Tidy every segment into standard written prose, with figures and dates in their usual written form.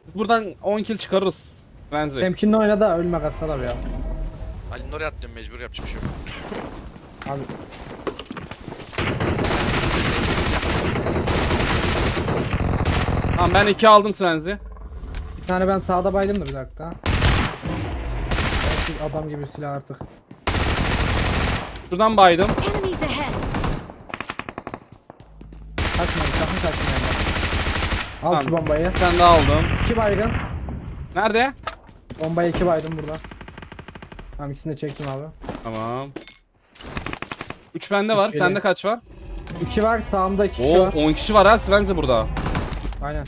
Biz buradan 10 kill çıkarırız. Benzi. Temkinli oyna da ölme Gassal abi ya. Ali'nin oraya atlıyorum, mecbur, yapacak bir şey yok. Abi. Tamam ben 2 aldım Svenzi. Bir tane ben sağda baydım da bir dakika. Adam gibi silah artık. Şuradan baydım. Enemies ahead. Kaçmayın, sakın kaçmayın. Al Tamam. şu bombayı. Bir tane daha aldım. 2 baygın. Nerede? Bombayı 2 baydım burada. Tamam, ikisini de çektim abi. Tamam. 3 bende var. Üç Sende geliyor. kaç var? 2 var, sağımda 2 kişi Oo var. 10 kişi var ha Svenzi burada. Aynen.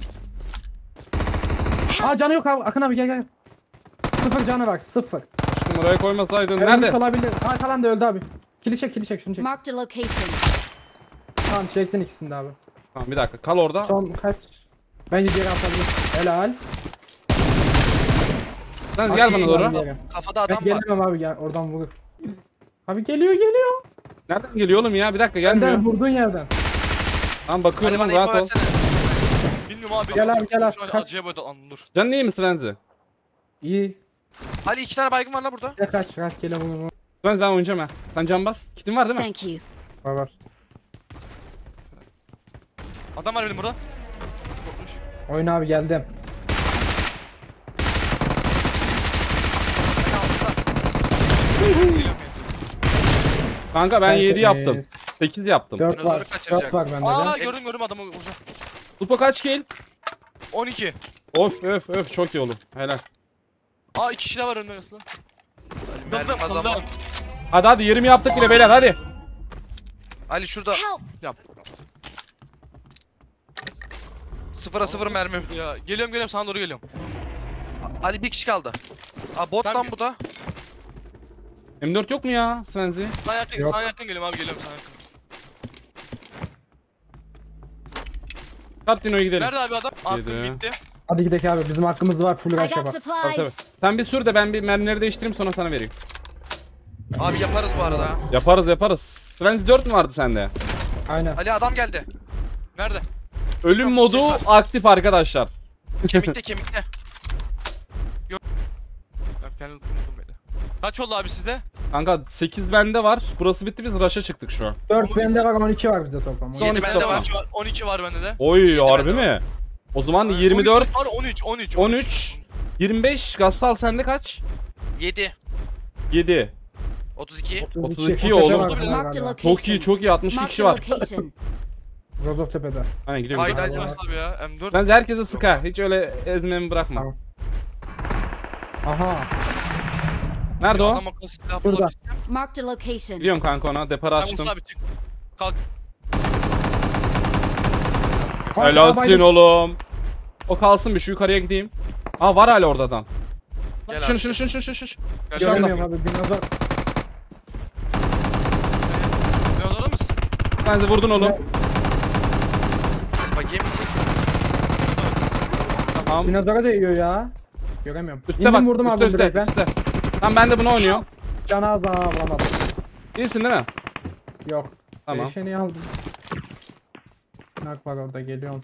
Aa, canı yok abi. Akın abi gel gel. 0 canı var, 0. Aşkım oraya koymasaydın. Ölmüş Nerede? olabilir. Arkadan da öldü abi. Kili çek şunu çek. Marked a location. Tamam, çektin ikisini de abi. Tamam bir dakika kal orada. Son kaç? Bence geri atabilir. Helal. Svenzi gel bana doğru. Geri. Kafada Ben adam var. gelemem abi, gel oradan vurur. Abi geliyor. Nereden geliyor oğlum ya? Bir dakika gelmiyor. Benden vurduğun yerden. Tamam Ali bakıyorum bana rahat info ol. versene. Bilmiyorum abi. Gel abi, gel abi, Şu an kaç. acıya böyle dur. Canın iyi mi Svenzi? İyi. Ali 2 tane baygın var la burada. Ya kaç rastgele vurur. Svenzi ben oynayacağım ha. Sen can bas. Kitin var değil mi? Thank you. Var. Adam var benim burada. Korkmuş. Oyna abi, geldim. Kanka ben 7 yaptım. 8 yaptım. 4 var. Dinozor'u kaçıracak. 4 var bende Aa de. gördüm adamı vuracağım. Lupo kaç kill? 12. Öf çok iyi oğlum. Helal. Aa 2 kişi de var önümde aslında. Ali mermim az ama. Hadi 20 yaptık bile beyler hadi. Ali şurada. Help. Yap. 0'a 0 mermim. Ya geliyorum sana doğru geliyorum. Ali bir kişi kaldı. Aa, bot Tamam. lan bu da. M4 yok mu ya Svenzi? Yok. Sana yakın geliyorum abi geliyorum sana yakın. Kartino'ya gidelim. Nerede abi adam? Hakkım Yedi. bitti. Hadi gidelim abi, bizim hakkımız var, full I rush'a got bak. Tabii. supplies. Sen bir sür de ben bir mermileri değiştireyim sonra sana vereyim. Abi yaparız bu arada. Yaparız. Svenzi 4 mü vardı sende? Aynen. Ali adam geldi. Nerede? Ölüm Yok, modu ses var. aktif arkadaşlar. Kemikte. Ben kendim unuttum beni. Kaç oldu abi sizde? Kanka 8 bende var. Burası bitti biz rush'a çıktık şu an. 4 bende var, 12 var bizde toplam. Son 7 iki bende toplam. var. 12 var bende de. Oy harbi bende mi? O zaman 24, 13 var 13. 13, 25. Gassal sende kaç? 7. 7. 32. 32 Otuz oğlum. var Marked a galiba. location. Çok iyi 62 Marked kişi a var. location. Rozoktepe'de. Aynen gidiyorum. Haydi, gidiyorum. haydi. Nasıl abi ya? M4. Ben de herkese sık ha. Hiç öyle ezmemi bırakma. Tamam. Aha. Nerede o? Adam akıllı silah Burada. bulabilirsem. Marked a location. Biliyorum kanka ona. Depar Ben açtım. Musa abi çık. Kalk. Helalsin oğlum. O kalsın bir şu yukarıya gideyim. Aa var hala orada adam. Gel Şunu abi. şunu. Gel Göremiyorum abi, dinozor. Biraz orada mısın? Sen de vurdun oğlum. Bak yemişsin. Tamam. Dinozora değiyor ya. Göremiyorum. Üste İndim, bak. vurdum abi Üste direkt ben. üste. Tamam ben de bunu oynuyorum. Canı az daha vuramadım. İyisin değil mi? Yok. Tamam. Değişeni aldım. Nak var orada, geliyorum.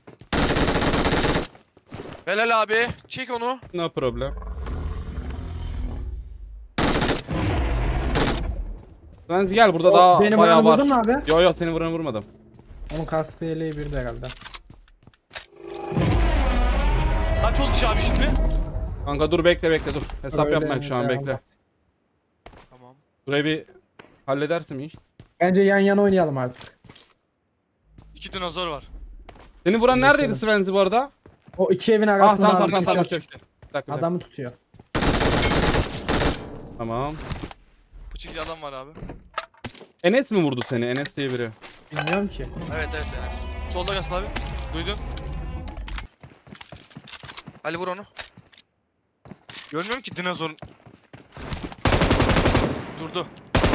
Helal abi. Çek onu. No problem. Sen gel burada daha Benim bayağı ayağımı var. vurdun mu abi? Yo seni vuranı vurmadım. Onun kaskı yeleği bir de herhalde. Kaç oldu abi şimdi? Kanka dur bekle dur. Hesap Öyle yapmak şu an mi? bekle. Tamam. Burayı bir halledersin iş. Bence yan yana oynayalım artık. 2 dinozor var. Seni vuran Bekledim. neredeydi Svenzi bu arada? O iki evin Ah arasında tamam abi, tamam tamam. dışarı Bir çık- dakika. adamı tutuyor. Tamam. Bıçıklı adam var abi. Enes mi vurdu seni? Enes diye biri. Bilmiyorum ki. Evet Enes. Solda Gasıl abi. Duydun. Ali vur onu. Görmüyorum ki dinozorun. Durdu.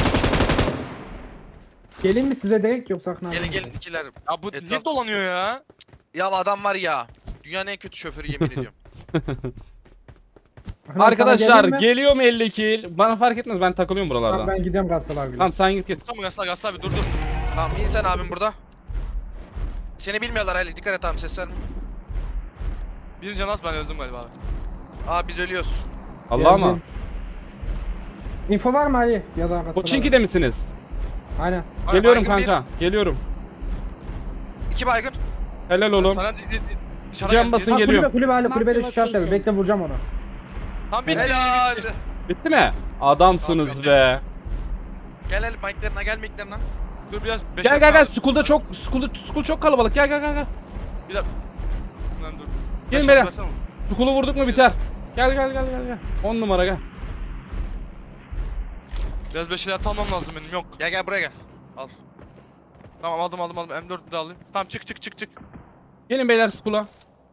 Gelin mi size direkt, yoksa Akın abi? Gelin ikiler. Ya bu niye Etraf- dolanıyor ya? Ya adam var ya. Dünyanın en kötü şoförü, yemin ediyorum. Akın abi, sana Arkadaşlar geleyim mi? geliyor mu 50 kill? Bana fark etmez ben takılıyorum buralarda. Tamam, ben gidiyorum Gassal abi. Tamam sen git. Tamam Gasıl abi dur. Tamam in sen abim burada. Seni bilmiyorlar Ali, dikkat et abi, ses verme. Birinci canı az, ben öldüm galiba abi. Aa biz ölüyoruz. Allah mı? Geldim. Info var mı Ali? Ya da arkasında. Koçinki'de misiniz? Aynen. Geliyorum baygın kanka. Geliyorum. 2 baygın. Helal oğlum. Sana dışarı Cam geldi. basın Ha, geliyor. kulübe Ali, kulübede Marked şikayet location. Bekle vuracağım onu. Tam bitti. Helal. Bitti mi? Adamsınız Tamam, be. Gel el mike'lerine gel mike'lerine. Dur biraz. Gel gel gel. School çok kalabalık. Gel gel gel gel. Bir dakika. Lan dur. Gelin Beş beyler. dakika versene oğlum. School'u vurduk mu biter. Gel gel gel gel gel. 10 numara gel. Biraz 5 şeyler almam lazım benim, yok. Gel gel buraya gel. Al. Tamam aldım. M4'ü de alayım. Tamam çık. Gelin beyler school'a.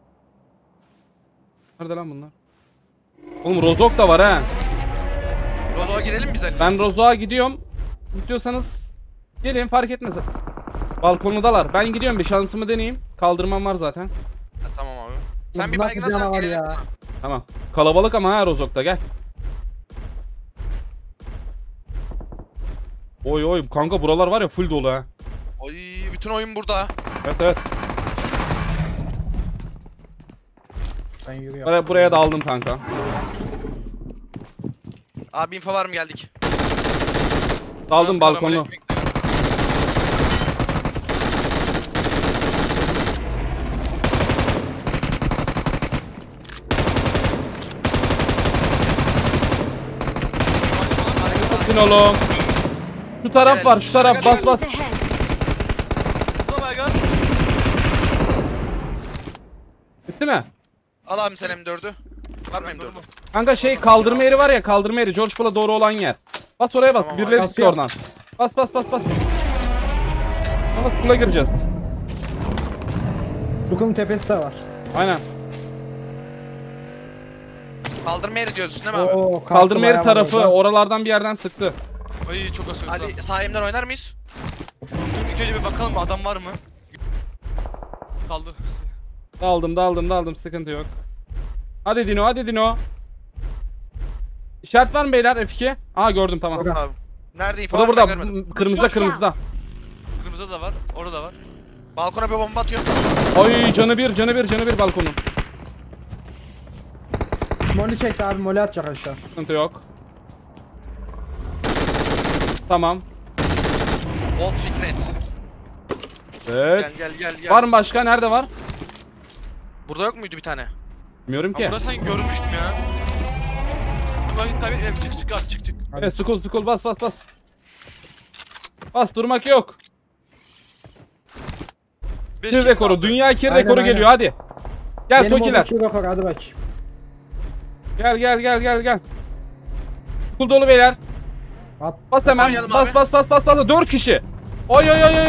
Nerede lan bunlar? Oğlum Rozok da var ha. Rozo'ya girelim biz Ali. Ben Rozok'a gidiyorum. Gidiyorsanız gelin, fark etmez. Balkonudalar. Ben gidiyorum, bir şansımı deneyeyim. Kaldırmam var zaten. Ha, tamam abi. Sen bir Bunlar baygına bir sen canavar gelelim ya. sana. Tamam. Kalabalık ama ha Rozok'ta, gel. Oy oy kanka, buralar var ya full dolu ha. Oy bütün oyun burada. Evet evet. Ben yürüyorum. Buraya da aldım kanka. Abi info var mı geldik? Aldım balkonu. Selamünaleyküm. Sin oğlum. Şu taraf var, şu taraf, bas bas. Enemies ahead. Oh my god. Bitti mi? Al abi sen M4'ü. Var mı M4'ü? Kanka şey, kaldırma yeri var ya, kaldırma yeri, George Bull'a doğru olan yer. Bas oraya bas, Tamam birileri abi. çıktı oradan. Bas bas bas bas. Ama kula gireceğiz. Sukulun tepesi de var. Aynen. Kaldırma yeri diyorsun değil mi abi? Oo, kastı Kaldırma yeri bayağı tarafı, var orada. oralardan bir yerden sıktı. Ay çok asıyorsun. Ali sahimden oynar mıyız? Dur ilk önce bir bakalım adam var mı? Kaldır. Daldım, sıkıntı yok. Hadi Dino. İşaret var mı beyler, F2? Aa gördüm, tamam. Burada. Abi. Nerede info Burada var mı? burada, Ben görmedim. kırmızıda. Kırmızı da var. Orada da var. Balkona bir bomba atıyorum. Ay canı bir balkonun. Molly çekti abi, molly atacak aşağı. Sıkıntı yok. Tamam. Volt Fikret. Evet. Gel. Var mı başka? Nerede var? Burada yok muydu bir tane? Bilmiyorum Ben ki. burada sanki görmüştüm ya. Vakit kaybetmeyelim. Çık abi çık. Evet, school bas. Bas, durmak yok. Beş Kir kill rekoru, kaldı. dünya kir Aynen, rekoru aynen. geliyor, hadi. Gel Benim Tokiler. oradaki rekor, hadi bakayım. Gel. School dolu beyler. At. Bas hemen. Oynayalım Bas. abi. 4 kişi. Oy.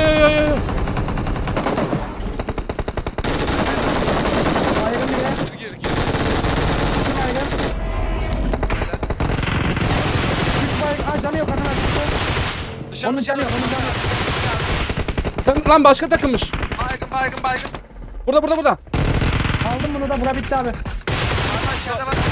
Baygın bile. Gir. İki baygın. Üç baygın. Aa, canı yok arkadaşlar. Dışarı Onun canı yok, onun canı yok. Sen lan, başka takılmış. Baygın. Burada. Aldım bunu da, bura bitti abi. Abi içeride var.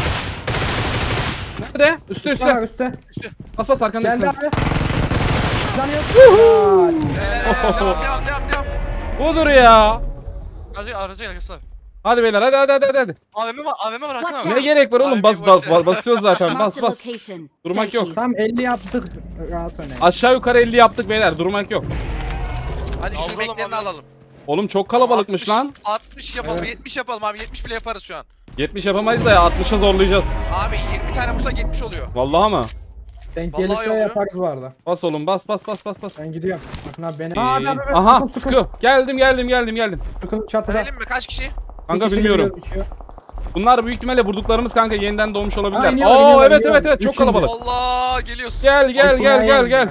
Nerede? Üstte. Üstte. Bas arkanda. Geldi üstte. abi. Canı yok. Devam. Budur ya. Araca gel kızlar. Hadi beyler, hadi. AVM var Watch Hakan out. abi. Ne gerek var oğlum? Abi, Bas. boş ver. Basıyoruz zaten. Marked Bas. a location. Durmak Thank yok. you. Tam 50 yaptık. Rahat oynayın. Aşağı yukarı 50 yaptık beyler. Durmak yok. Hadi şu Alalım, beklerini alalım. alalım. Oğlum çok kalabalıkmış 60 lan. 60 yapalım, Evet. 70 yapalım abi. 70 bile yaparız şu an. 70 yapamayız da ya, 60'a zorlayacağız. Abi 20 tane vursak 70 oluyor. Vallahi mı? Denk Vallahi gelirse oluyor. yaparız bu arada. Bas oğlum, bas. Ben gidiyorum. Bakın abi beni. Aha, sıkı. Geldim. Sıkı çatıda. Verelim mi? Kaç kişi? Kanka Bir kişi bilmiyorum. gözüküyor. Bunlar büyük ihtimalle vurduklarımız kanka yeniden doğmuş olabilirler. Aa, iniyorlar, Oo iniyorlar. evet çok Üçüncü. kalabalık. Allah geliyorsun. Gel.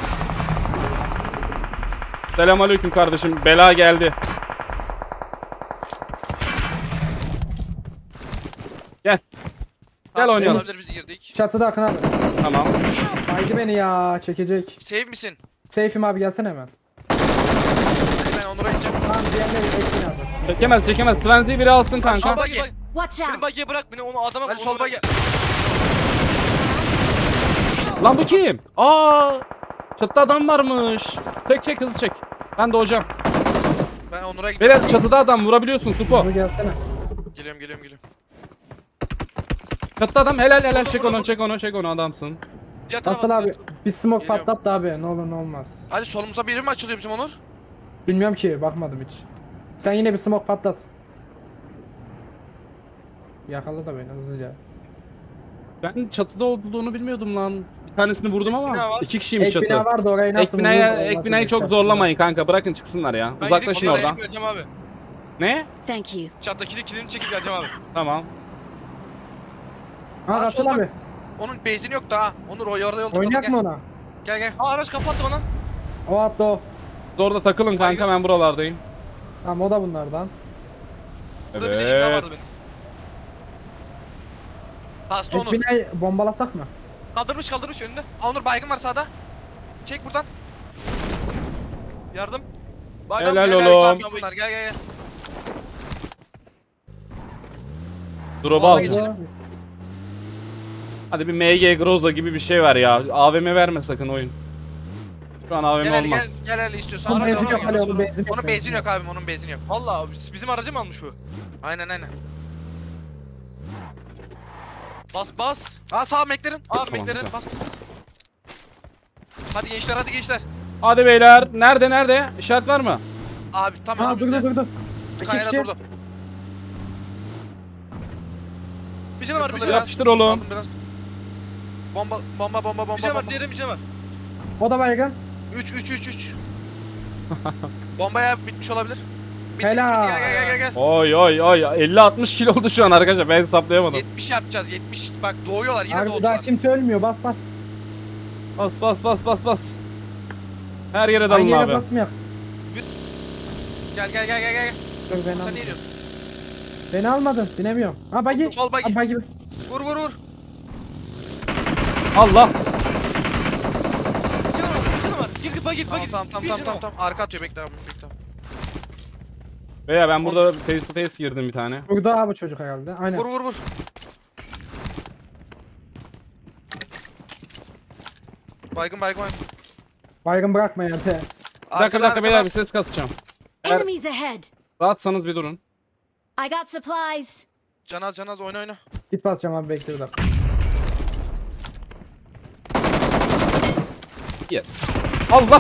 Selamünaleyküm kardeşim. Bela geldi. Gel oynayalım. Olabilir, biz girdik. Çatıda Akın abi. Tamam. Haydi beni ya, çekecek. Save misin? Safe'im abi, gelsene hemen. Hadi ben Onur'a gideceğim. Tamam, diğerleri eksin abi. Çekemez. Svenzi'yi biri alsın Sol kanka. bagi. Watch Benim out. bagiye bırak beni, onu adama Hadi sol bagi. Lan bu kim? Aa! Çatıda adam varmış. Çek hızlı çek. Ben de hocam. Ben Onur'a gidiyorum. Beyler çatıda adam, vurabiliyorsun Supo. Hadi gelsene. Geliyorum geliyorum geliyorum. Çattı adam, helal helal, Vur, çek vur, onu vur. çek onu çek onu, adamsın. Diğer tarafa Asıl bak, abi diğer tarafa. bir smoke Geliyorum. patlat da abi. Ne olur ne olmaz. Ali solumuza biri mi açılıyor bizim Onur? Bilmiyorum ki bakmadım hiç. Sen yine bir smoke patlat. Yakala da beni hızlıca. Ben çatıda olduğunu bilmiyordum lan. Bir tanesini vurdum Ek bina ama var. 2 kişiymiş Ek bina çatı. var da orayı nasıl Ek binayı çok zorlamayın kanka, bırakın çıksınlar ya. Ben Uzaklaşın gidip onları oradan. çekip geleceğim abi. Ne? Thank you. Çattakini kilini çekip geleceğim abi. Tamam. Ha Aa, Asıl solda. abi. Onun benzin yok da ha. Onur o orada yolda Oynayak gel. mı ona? Gel gel. Aa araç kapattı bana. O hatta o. Siz orada takılın kanka, ben buralardayım. Tamam o da bunlardan. Burada bir de şey daha Evet. vardı benim. Bastı Ek Onur. binayı bombalasak mı? Kaldırmış önünde. Aa, Onur baygın var sağda. Çek buradan. Yardım. Helal gel, oğlum. gel, Tamam gel, git bunlar gel gel gel. Drop Vallahi al. geçelim. Hadi bir MG Groza gibi bir şey ver ya. AVM verme sakın oyun. Şu an AVM Gel Ali olmaz. gel Ali istiyorsan. Onun Araç Araca benzin var, yok gel. Ali onun benzin yok. Onun benzin yok abim, onun benzin yok. Valla bizim aracı mı almış bu? Aynen aynen. Bas. Aa sağ meklerin. Abi Tamam, beklerin tamam. bas. Hadi gençler hadi gençler. Hadi beyler. Nerede? İşaret var mı? Abi tam Ha önümüzde. durdu. İki Kayada kişi. durdu. Bir canı var bir Yapılır canı ya. var. Yapıştır oğlum. Aldım biraz. Bomba. Bir canı var diğeri bir canı var. O da baygın. 3. Bombaya bitmiş olabilir. Bitti, Helal. bitti. Gel. Oy 50-60 kilo oldu şu an arkadaşlar, ben hesaplayamadım. 70 yapacağız 70. Bak doğuyorlar yine Abi daha doğdular. kimse ölmüyor bas. Bas. Her yere dalın Aynı yere abi. basmayak. Gel. Dur beni Sen al. ne diyorsun? Beni almadın binemiyorum. Ha bagi. Sol buggy. Ha bagi. Vur. Allah. Bir canı var. Gir bak git. Tamam. Arka atıyor bekle abi. Veya ben burada face to face girdim bir tane. Burada abi çocuk herhalde. Aynen. Vur. Baygın. Baygın bırakma ya. Te. Bir dakika beyler, bir ses kasacağım. Eğer Enemies ahead. rahatsanız bir durun. I got supplies. Canaz oyna. Git basacağım abi bekle bir dakika. Yes. Allah.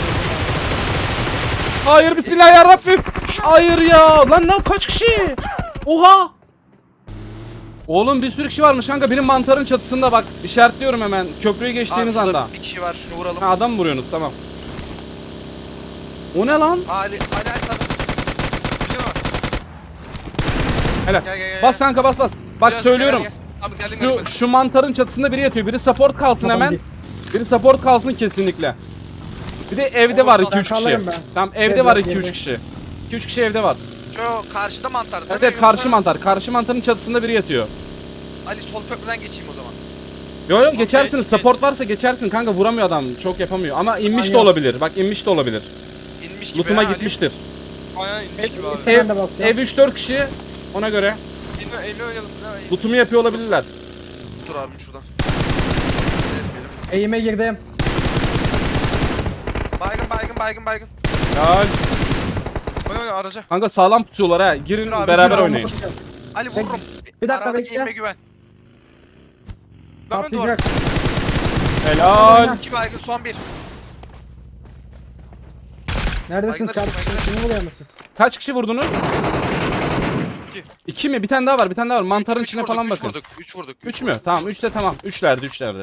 Hayır, bismillahirrahmanirrahim. Hayır ya. Lan kaç kişi? Oha. Oğlum bir sürü kişi varmış kanka. Benim mantarın çatısında bak. İşaretliyorum hemen. Köprüyü geçtiğiniz Abi şurada anda. bir kişi var şunu vuralım. Ha, adam mı vuruyorsunuz? Tamam. O ne lan? Ali sen. Bir canı var. Helal. Gel. Bas kanka bas. Bak Biraz söylüyorum. gel. Abi geldin Şu mantarın çatısında biri yatıyor. Biri support kalsın Tamam, hemen. Biri support kalsın kesinlikle. Bir de evde var 2-3 kişi. kalırım ben. Tamam, evde Evet, var evet, 2-3 evet. kişi. 2-3 kişi evde var. Şu karşıda mantar. değil Evet mi? evet, karşı Yoksa- mantar. Karşı mantarın çatısında biri yatıyor. Ali sol köprüden geçeyim o zaman. Yo geçersin. geç. Support varsa geçersin kanka, vuramıyor adam. Çok yapamıyor. Ama inmiş de Aynen. olabilir. Bak inmiş de olabilir. İnmiş gibi. Lootuma ha, Ali. gitmiştir. Aynen inmiş gibi abi. Sen Ev, de basıyorsun. ev 3-4 kişi. Ona göre. Elini oynayalım. Lootumu yapıyor olabilirler. Dur abim şuradan. Eğime girdim. Baygın. Ya Oyna araca. kanka sağlam tutuyorlar ha. Girin Dur abi, beraber dur abi. oynayın. Ali vururum. Bir dakika Aradaki bekle. elime güven. Ben duvar. Patlayacak. Helal. 2 baygın son 1. Neredesiniz Baygınlar kardeşim? üstü, Kimi vuruyor musunuz? Kaç kişi vurdunuz? 2 mi? Bir tane daha var. Mantarın içine falan bakın. 3 vurduk. 3 mü? Tamam 3'te tamam. 3'lerdi. Güzel.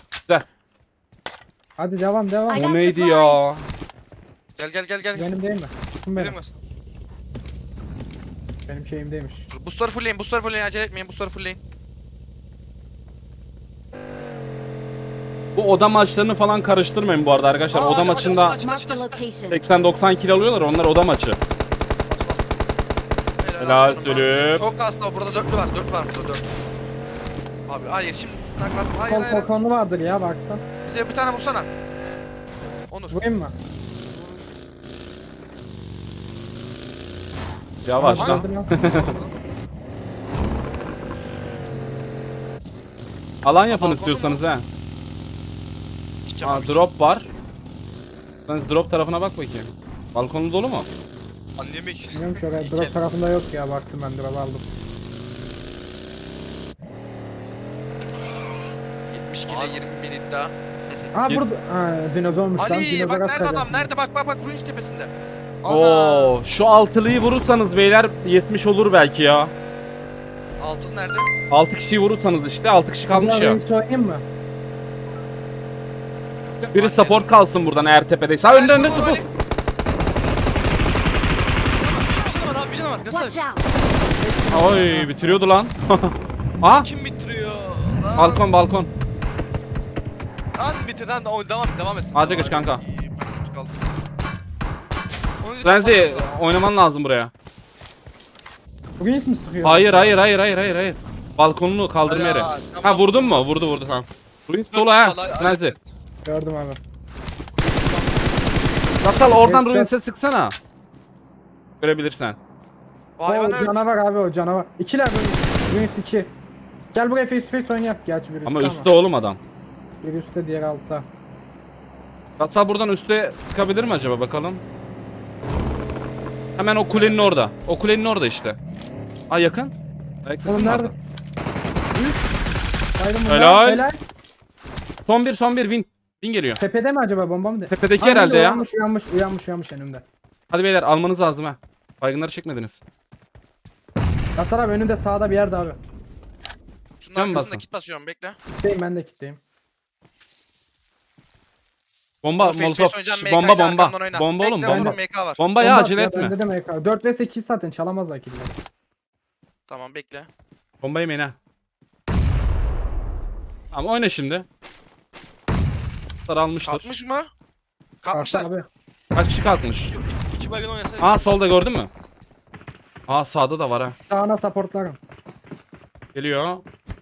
Hadi devam. I O got neydi ya? supplies. Gel. Benim değil mi? Kim benim? Benim Benim şeyimdeymiş. Dur, boostları fullleyin. Acele etmeyin. Boostları fullleyin. Bu oda maçlarını falan karıştırmayın bu arada arkadaşlar. Oda maçında aç. Marked a location. 80-90 kilo alıyorlar. Onlar oda maçı. Helal olsun. sürüp. Çok kaslı. Burada 4'lü var. 4 var burada 4. Abi hayır şimdi takladım. Hayır. Konu vardır ya baksan. Bize bir tane vursana. Onur. Vurayım mı? Yavaş lan. Vurdum ya. Alan yapın Balkonu istiyorsanız ha. Gideceğim Aa, abi. drop var. Sen drop tarafına bak bakayım. Balkonu dolu mu? Annemek. Bilmiyorum ki oraya drop tarafında yok ya baktım ben drop aldım. 70 kilo 20 bin iddia. Aa burada. Ha, dinozormuş lan. Ali Dinozor bak nerede atacak. adam? Nerede? Bak Ruins tepesinde. Oo, şu altılıyı vurursanız beyler 70 olur belki ya. Altın nerede? 6 kişiyi vurursanız işte 6 kişi kalmış Burada ya. Ruins oynayayım mı? Biri support kalsın buradan eğer tepedeyse. Ha önde Vur, support. Ali. Bir canı var abi, bir canı var. Nasıl? Watch out! Oy bitiriyordu lan. Ha? Kim bitiriyor? Lan. Balkon. Lan bitir lan. Devam et. Hadi geç kanka. Ay, ben kötü kaldım. Frenzy oynaman lazım buraya. Ruins mi sıkıyor? Hayır. Balkonunu kaldırma yere. Ha vurdun mu? Vurdu tamam. Ruins dolu ha. Frenzy. Gördüm abi. Gasal oradan Evet, Ruins'e sıksana. Görebilirsen. O hayvan O öldü. canavar abi o canavar. İkiler Ruins 2. Gel buraya face to face oynayak gerçi biri Ama üstte üstte oğlum adam. Biri üstte diğeri altta. Gasal buradan üste sıkabilir mi acaba bakalım. Hemen o kulenin orada. O kulenin orada işte. Aa yakın. Ayak sesi Oğlum mi nerede? vardı? Haydi Helal. Son bir win. Win geliyor. Tepede mi acaba bomba mı de? Tepedeki Aynen, herhalde ya. Uyanmış önümde. Hadi beyler almanız lazım ha. Baygınları çekmediniz. Hasan abi önünde sağda bir yerde abi. Şunun Can arkasında basın. kit basıyorum bekle. Kitleyim ben de kitleyim. Bomba Face to face molotof. oynayacağım, Şş, MK bomba ile bomba. arkamdan oyna. Bomba oğlum Bekle bomba. oğlum, MK var. Bomba ya Bomba acele at ya, etme. Bende de MK. 4 vs 2 zaten çalamazlar killeri. Tamam bekle. Bomba yemeyin ha. Ama oyna şimdi. Saralmıştır. Kalkmış mı? Kalktı Kalkmışlar. abi. Kaç kişi kalkmış? 2 baygın oynasaydı. Aa solda gördün mü? Aa sağda da var ha. Sağına supportlarım. Geliyor.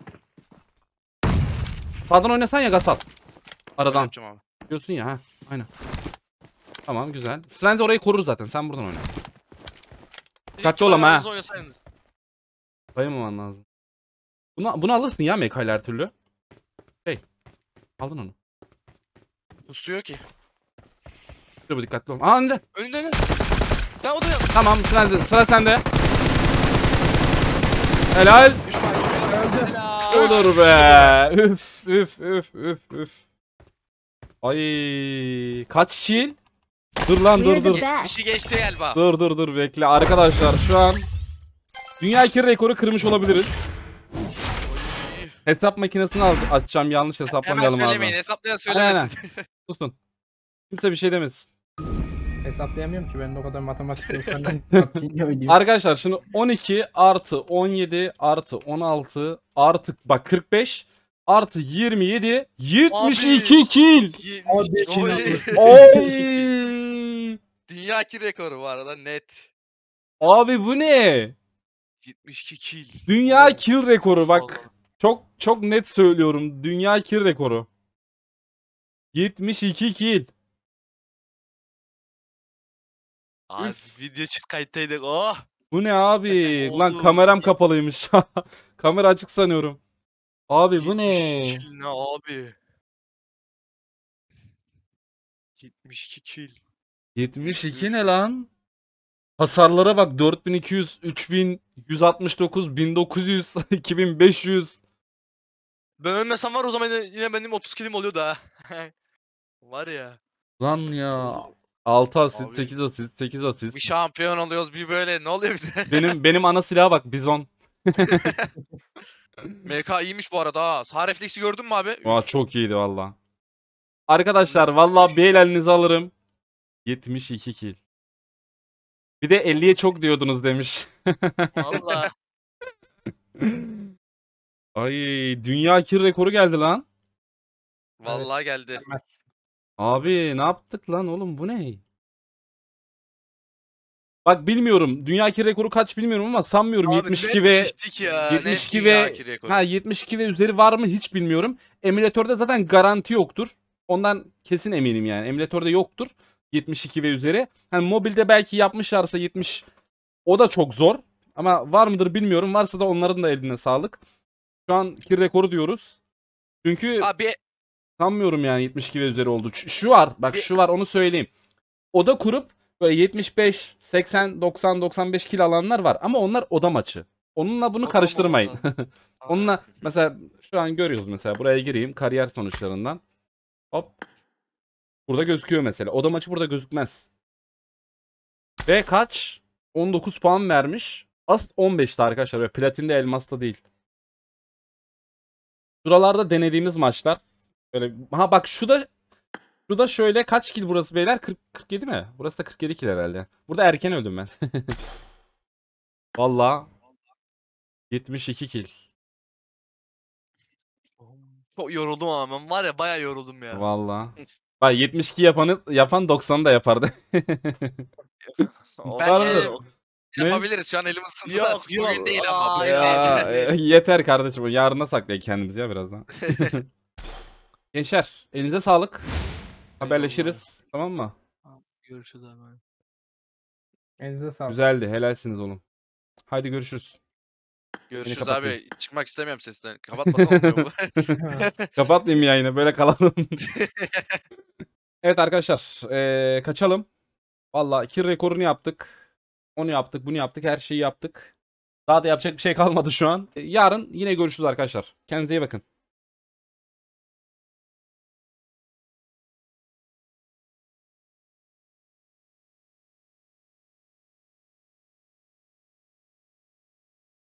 Sağdan oynasan ya Gasal. Öyle Aradan. yapacağım abi. Diyorsun ya ha. Aynen. Tamam güzel. Svenze orayı korur zaten. Sen buradan oyna. Dikkatli ol ama ha. Oynasaydınız. Bayamaman lazım. Bunu alırsın ya Mekayla her türlü. Aldın onu. Pusuyor ki. Dur bu dikkatli ol. Aa önde. Önünde. Ya o da ya. Tamam Svenze sıra sende. Helal. Olur be. Üf. Ay kaç kill? Dur lan We're dur. the Bir best. şey geçti galiba. Dur bekle. Arkadaşlar şu an dünya 2 rekoru kırmış olabiliriz. Hesap makinesini açacağım. Yanlış Hemen hesaplamayalım söylemeyin. abi. Hesaplayan Aynen. söylemesin. Susun. Kimse bir şey demesin. Hesaplayamıyorum ki ben de o kadar matematik çalışanım. PUBG'yi oynayayım. Arkadaşlar şimdi 12 artı 17 artı 16 artı bak 45 artı 27 72 kill. Oy. Dünya 2 rekoru bu arada net. Abi bu ne? 72 kill. Dünya kill rekoru bak. Vallahi. Çok net söylüyorum. Dünya kill rekoru. 72 kill. Abi video çık kayıttaydık. Oh. Bu ne abi? Lan Oldu. kameram kapalıymış. Kamera açık sanıyorum. Abi bu ne? 72 kill ne abi? 72 kill. 72 ne lan? Hasarlara bak 4200, 3169, 1900, 2500. Ben ölmesem var o zaman yine benim 30 killim oluyordu ha. Var ya. Lan ya. 6 asist, Abi. 8 asist, 8 asist. Bir şampiyon oluyoruz bir böyle. Ne oluyor bize? Benim ana silaha bak Bizon. MK iyiymiş bu arada ha. Sağ refleksi gördün mü abi? Aa çok iyiydi valla. Arkadaşlar valla bir el elinize alırım. 72 kill. Bir de 50'ye çok diyordunuz demiş. Valla. Ay dünya kill rekoru geldi lan. Vallahi geldi. Abi ne yaptık lan oğlum bu ne? Bak bilmiyorum. Dünya kill rekoru kaç bilmiyorum ama sanmıyorum. Abi 72 net ve geçtik ya. 72 net ve dünya iki rekoru. 72 ve üzeri var mı hiç bilmiyorum. Emülatörde zaten garanti yoktur. Ondan kesin eminim yani. Emülatörde yoktur. 72 ve üzeri. Hani mobilde belki yapmışlarsa 70 o da çok zor. Ama var mıdır bilmiyorum. Varsa da onların da eline sağlık. Şu an kill rekoru diyoruz. Çünkü Abi sanmıyorum yani 72 ve üzeri oldu. Şu var. Bak Bir- şu var onu söyleyeyim. Oda kurup böyle 75, 80, 90, 95 kill alanlar var. Ama onlar oda maçı. Onunla bunu O da karıştırmayın. olmamız lazım. Onunla mesela şu an görüyoruz mesela buraya gireyim kariyer sonuçlarından. Hop. Burada gözüküyor mesela. Oda maçı burada gözükmez. Ve kaç? 19 puan vermiş. As 15'ti arkadaşlar. Ve platinde elmasta değil. Şuralarda denediğimiz maçlar. Böyle ha bak şu da şöyle kaç kill burası beyler? 47 mi? Burası da 47 kill herhalde. Burada erken öldüm ben. Valla 72 kill. Çok yoruldum ama ben var ya bayağı yoruldum ya. Valla. Bak 72 yapan 90'ı da yapardı. O- Bence Vardır. Ne? yapabiliriz. Şu an elim ısındı da. Yok, yok. Bugün değil ama. Aa, Bugün Ya, değil. yeter kardeşim. Yarına saklayın kendimizi ya birazdan. Gençler elinize sağlık. Haberleşiriz. Tamam mı? Görüşürüz abi. Elinize sağlık. Güzeldi. Helalsiniz oğlum. Haydi görüşürüz. Görüşürüz kapatayım. abi. Çıkmak istemiyorum sesten. Kapatmasam olmuyor bu. Kapatmayayım yayını. Böyle kalalım. Evet arkadaşlar. Kaçalım. Valla kill rekorunu yaptık. Onu yaptık. Bunu yaptık. Her şeyi yaptık. Daha da yapacak bir şey kalmadı şu an. Yarın yine görüşürüz arkadaşlar. Kendinize iyi bakın.